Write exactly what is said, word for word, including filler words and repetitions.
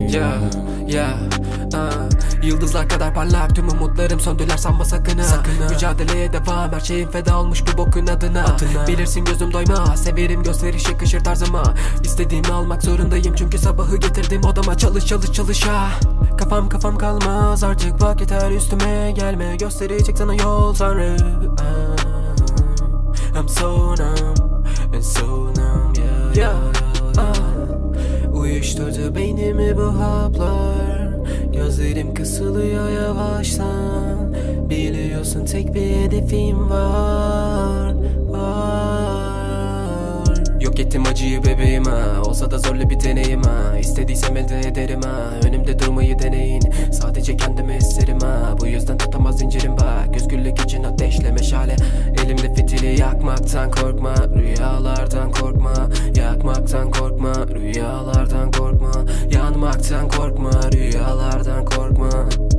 Yeah, yeah, uh. Yıldızlar kadar parlak tüm umutlarım söndüler sanma sakın ha. Mücadeleye devam, her şeyin feda olmuş bu bokun adına, adına. Bilirsin gözüm doyma, severim gösterişi yakışır tarzıma. İstediğimi almak zorundayım çünkü sabahı getirdim odama. Çalış çalış çalış ha. Kafam kafam kalmaz artık, bak yeter üstüme gelme, gösterecek sana yol Tanrı. uh, I'm so numb and so numb, yeah, yeah, uh. Uyuşturdu beynimi bu haplar, gözlerim kısılıyor yavaştan. Biliyorsun tek bir hedefim var, var. Yok ettim acıyı bebeğim ha, olsa da zorlu bir deneyim ha. İstediysem elde ederim ha, önümde durmayı deneyin. Sadece kendimi isterim ha, bu yüzden tutamaz zincirim bak. Özgürlük için ateşle meşale, elimde fitili yakmaktan korkma. Rüyalardan korkma, yakmaktan korkma. Rüyalardan korkma, yanmaktan korkma. Rüyalardan korkma.